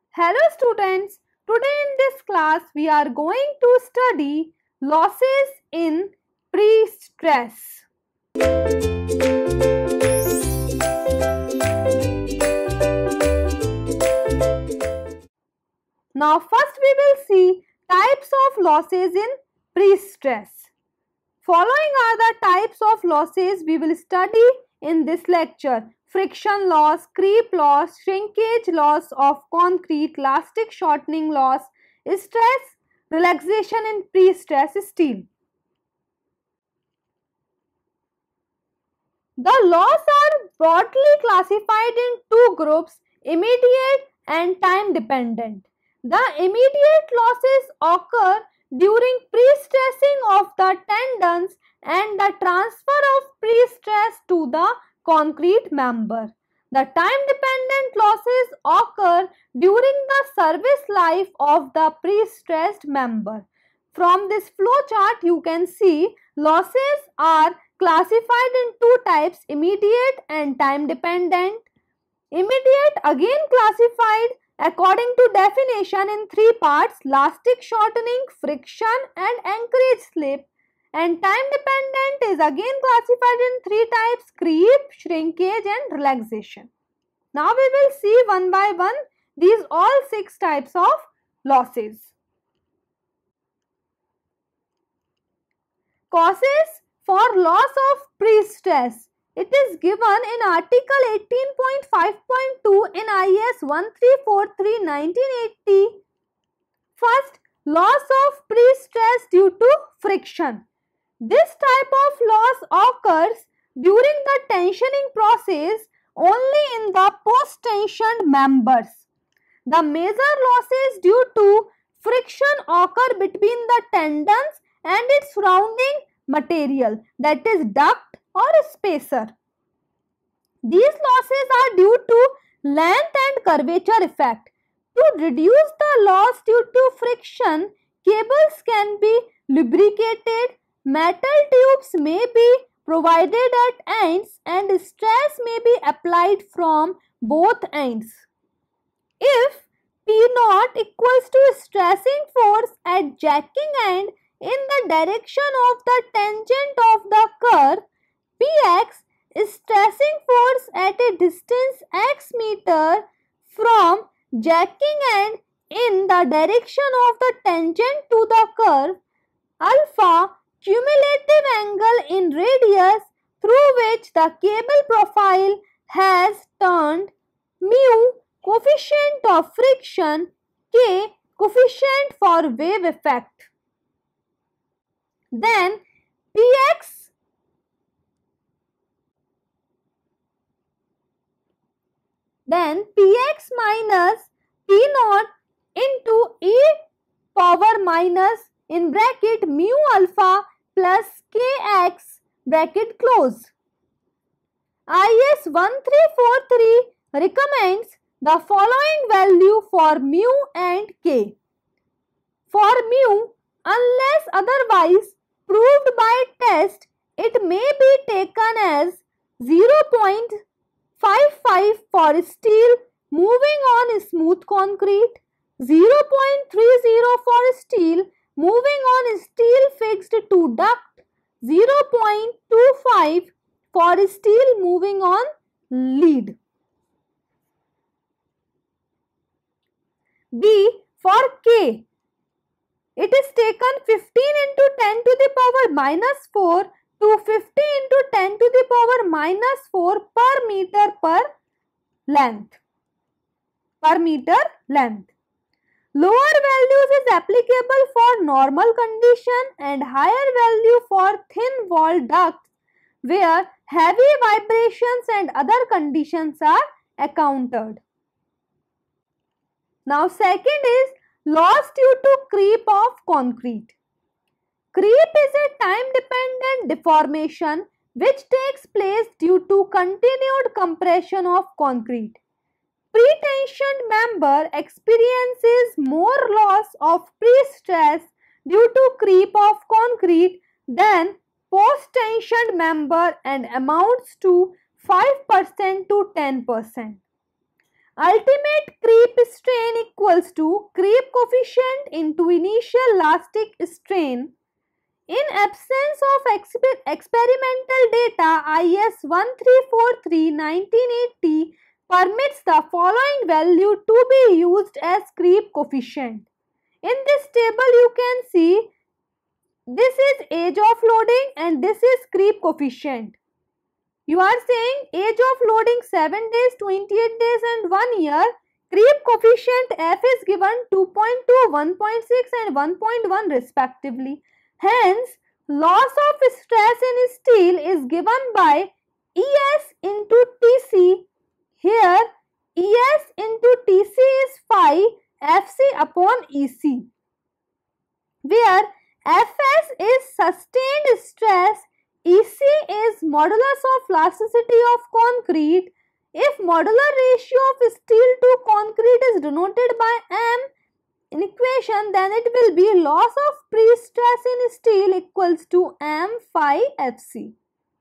Hello students, today in this class we are going to study losses in pre-stress. Now first we will see types of losses in pre-stress. Following are the types of losses we will study in this lecture. Friction loss, creep loss, shrinkage loss of concrete, elastic shortening loss, stress, relaxation in pre-stress steel. The loss are broadly classified in two groups, immediate and time dependent. The immediate losses occur during pre-stressing of the tendons and the transfer of pre-stress to the concrete member. The time-dependent losses occur during the service life of the pre-stressed member. From this flow chart, you can see losses are classified in two types, immediate and time-dependent. Immediate again classified according to definition in three parts: elastic shortening, friction and anchorage slip. And time dependent is again classified in three types: creep, shrinkage and relaxation. Now we will see one by one these all six types of losses. Causes for loss of pre-stress. It is given in article 18.5.2 in IS 1343/1980. First, loss of pre-stress due to friction. This type of loss occurs during the tensioning process only in the post-tensioned members. The major losses due to friction occur between the tendons and its surrounding material, that is duct or spacer. These losses are due to length and curvature effect. To reduce the loss due to friction, cables can be lubricated, metal tubes may be provided at ends and stress may be applied from both ends. If P0 equals to stressing force at jacking end in the direction of the tangent of the curve, Px is stressing force at a distance x meter from jacking end in the direction of the tangent to the curve. Alpha, cumulative angle in radius through which the cable profile has turned. Mu, coefficient of friction. K, coefficient for wave effect. Then Px minus P0 into e power minus in bracket mu alpha plus kx bracket close. IS 1343 recommends the following value for mu and k. For mu, unless otherwise proved by test, it may be taken as 0.55 for steel moving on smooth concrete, 0.30 for steel moving on steel fixed to duct, 0.25 for steel moving on lead. B, for K, it is taken 15 into 10 to the power minus 4 to 50 into 10 to the power minus 4 per meter length. Lower values is applicable for normal condition and higher value for thin wall ducts where heavy vibrations and other conditions are encountered. Now second is loss due to creep of concrete. Creep is a time-dependent deformation which takes place due to continued compression of concrete. Pre-tensioned member experiences more loss of pre-stress due to creep of concrete than post-tensioned member and amounts to 5% to 10%. Ultimate creep strain equals equals to creep coefficient into initial elastic strain. In absence of experimental data, IS 1343-1980 permits the following value to be used as creep coefficient. In this table you can see this is age of loading and this is creep coefficient. You are saying age of loading 7 days, 28 days and 1 year. Creep coefficient F is given 2.2, 1.6 and 1.1 respectively. Hence, loss of stress in steel is given by ES into TC. Here, ES into TC is phi FC upon EC, where Fs is sustained stress, EC is modulus of elasticity of concrete. If modular ratio of steel to concrete is denoted by M in equation, then it will be loss of pre-stress in steel equals to M phi Fc.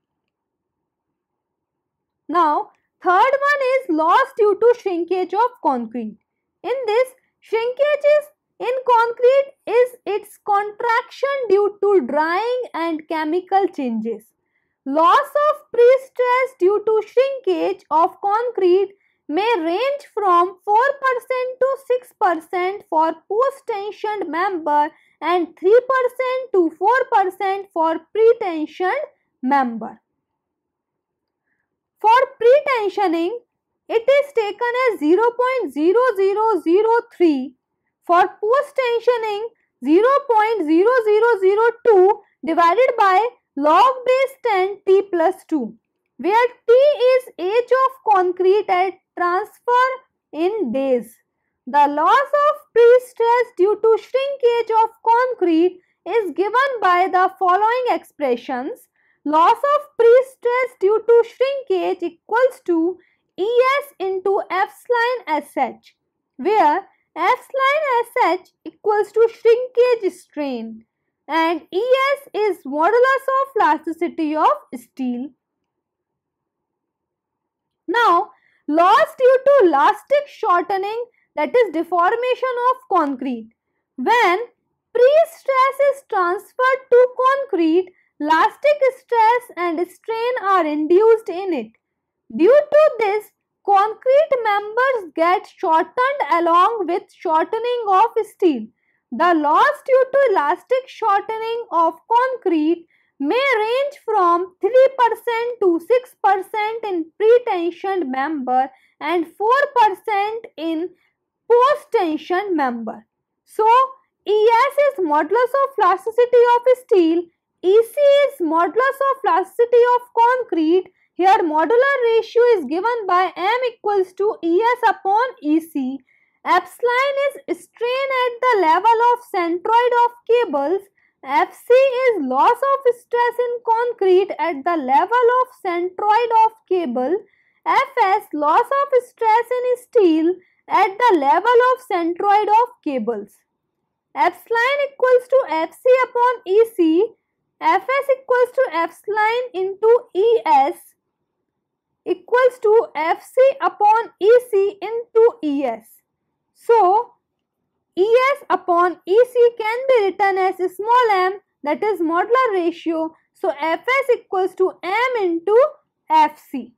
Now, third one is loss due to shrinkage of concrete. In this, shrinkage in concrete is its contraction due to drying and chemical changes. Loss of pre-stress due to shrinkage of concrete may range from 4% to 6% for post-tensioned member and 3% to 4% for pre-tensioned member. For pre-tensioning, it is taken as 0.0003. For post-tensioning, 0.0002 divided by log base 10 T plus 2, where T is age of concrete at transfer in days. The loss of pre-stress due to shrinkage of concrete is given by the following expressions. Loss of pre-stress due to shrinkage equals to ES into Epsilon SH, where Epsilon SH equals to shrinkage strain and ES is modulus of elasticity of steel. Now, loss due to elastic shortening, that is deformation of concrete. When pre-stress is transferred to concrete, elastic stress and strain are induced in it. Due to this, concrete members get shortened along with shortening of steel. The loss due to elastic shortening of concrete may range from 3% to 6% in pre-tensioned member and 4% in post-tensioned member. So, ES is modulus of elasticity of steel, EC is modulus of elasticity of concrete. Here modular ratio is given by M equals to ES upon EC. Epsilon is strain at the level of centroid of cables. Fc is loss of stress in concrete at the level of centroid of cable. Fs loss of stress in steel at the level of centroid of cables. Epsilon equals to Fc upon Ec. Fs equals to epsilon into Es equals to Fc upon Ec into Es. So, Es upon Ec can be written as small m, that is modular ratio. So, Fs equals to m into Fc.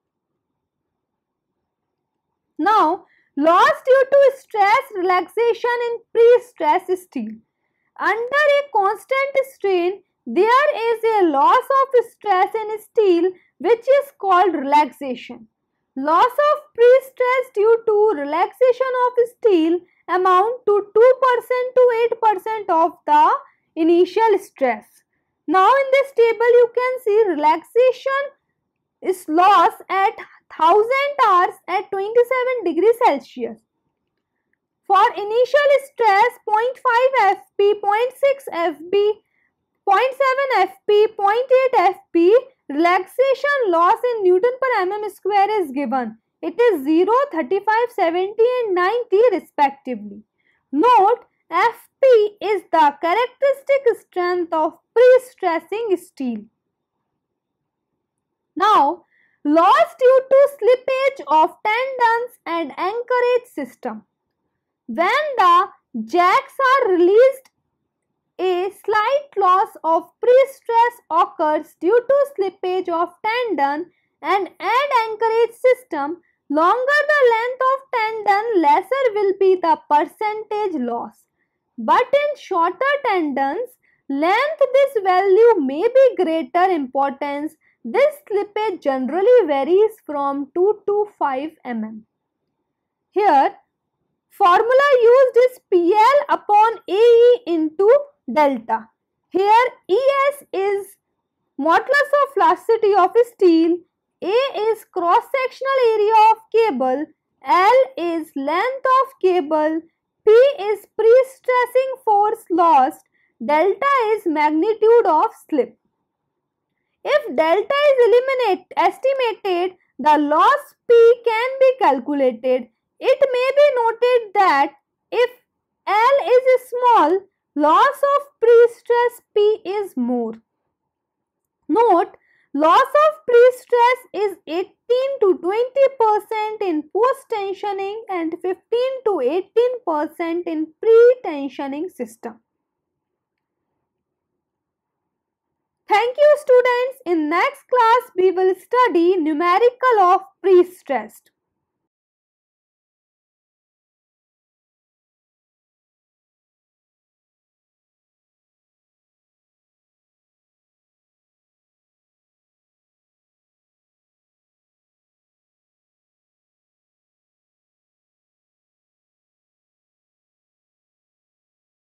Now, loss due to stress relaxation in pre-stress steel. Under a constant strain, there is a loss of stress in steel which is called relaxation. Loss of pre-stress due to relaxation of steel amount to 2% to 8% of the initial stress. Now in this table you can see relaxation is loss at 1000 hours at 27 degrees Celsius. For initial stress 0.5 FP, 0.6 FB, 0.7 FP, 0.8 FP, relaxation loss in Newton per mm square is given. It is 0, 35, 70 and 90 respectively. Note, FP is the characteristic strength of pre-stressing steel. Now, loss due to slippage of tendons and anchorage system. When the jacks are released, a slight loss of pre-stress occurs due to slippage of tendon and end anchorage system. Longer the length of tendon, lesser will be the percentage loss. But in shorter tendons length, this value may be greater importance. This slippage generally varies from 2 to 5 mm. Here, formula used is PL upon AE into delta. Here ES is modulus of elasticity of steel, A is cross-sectional area of cable, L is length of cable, P is pre-stressing force lost, delta is magnitude of slip. If delta is estimated, the loss P can be calculated. It may be noted that if L is small, loss of pre-stress P is more. Note, loss of pre-stress is 18 to 20% in post-tensioning and 15 to 18% in pre-tensioning system. Thank you students. In next class we will study numerical of pre-stressed.